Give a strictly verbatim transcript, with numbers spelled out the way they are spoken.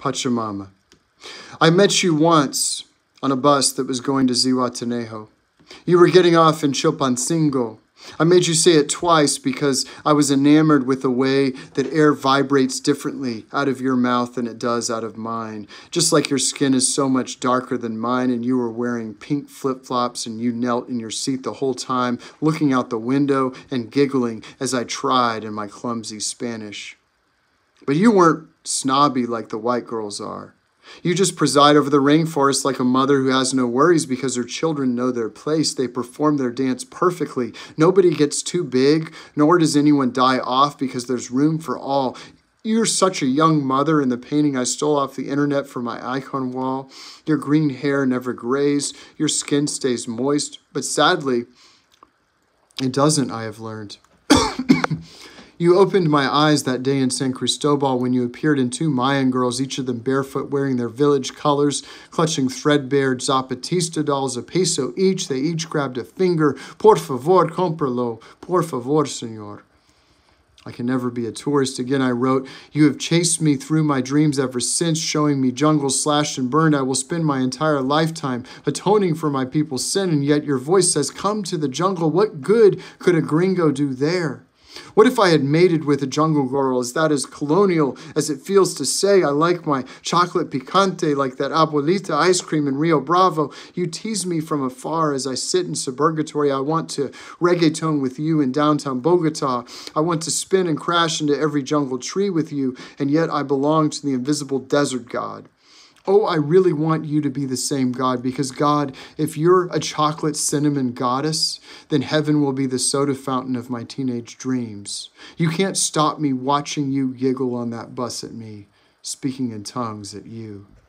Pachamama. I met you once on a bus that was going to Zihuatenejo. You were getting off in Chilpancingo. I made you say it twice because I was enamored with the way that air vibrates differently out of your mouth than it does out of mine. Just like your skin is so much darker than mine and you were wearing pink flip-flops and you knelt in your seat the whole time, looking out the window and giggling as I tried in my clumsy Spanish. But you weren't snobby like the white girls are. You just preside over the rainforest like a mother who has no worries because her children know their place. They perform their dance perfectly. Nobody gets too big, nor does anyone die off because there's room for all. You're such a young mother in the painting I stole off the internet for my icon wall. Your green hair never grays. Your skin stays moist. But sadly, it doesn't, I have learned. You opened my eyes that day in San Cristobal when you appeared in two Mayan girls, each of them barefoot, wearing their village colors, clutching threadbare Zapatista dolls, a peso each. They each grabbed a finger. Por favor, cómpralo. Por favor, señor. I can never be a tourist again, I wrote. You have chased me through my dreams ever since, showing me jungles slashed and burned. I will spend my entire lifetime atoning for my people's sin, and yet your voice says, come to the jungle. What good could a gringo do there? What if I had mated with a jungle girl? Is that as colonial as it feels to say I like my chocolate picante like that abuelita ice cream in Rio Bravo? You tease me from afar as I sit in suburgatory. I want to reggaeton with you in downtown Bogota. I want to spin and crash into every jungle tree with you, and yet I belong to the invisible desert god. Oh, I really want you to be the same God, because God, if you're a chocolate cinnamon goddess, then heaven will be the soda fountain of my teenage dreams. You can't stop me watching you giggle on that bus at me, speaking in tongues at you.